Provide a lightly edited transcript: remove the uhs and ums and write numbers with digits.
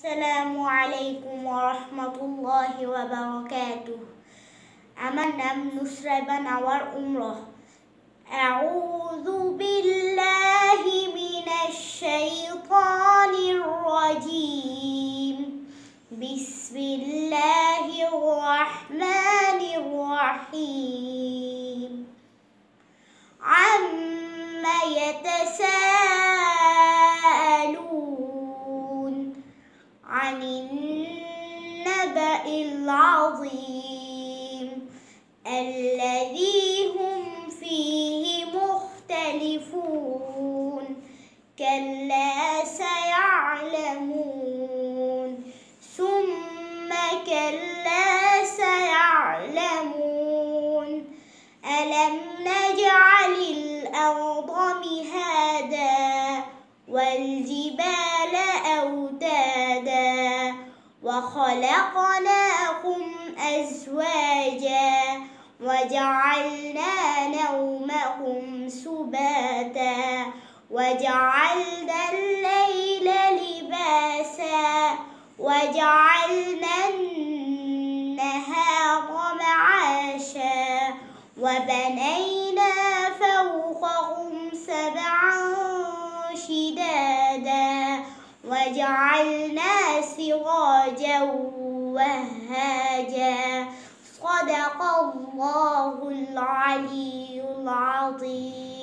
আসসালামু আলাইকুম ওরহমতুল্লাহি ওয়াবারাকাতুহ। আমার নাম নুসরাইবা নাওয়ার উমরহ। আউযু বিল্লাহি মিনাশ শাইতানির রাজীম। বিসমিল্লাহির রাহমানির রাহিম। আম্মা ইয়াতাসাআলুন عن النبأ العظيم الذي هم فيه مختلفون كلا سيعلمون ثم كلا سيعلمون ألم نجعل الأرض مهادا والجبال أوتادا وخلقناكم أزواجا وجعلنا نومكم سباتا وجعلنا الليل لباسا وجعلنا النهار معاشا وبنينا فوقهم سبعا شدادا وجعلنا سراجا وهاجا صدق الله العلي العظيم.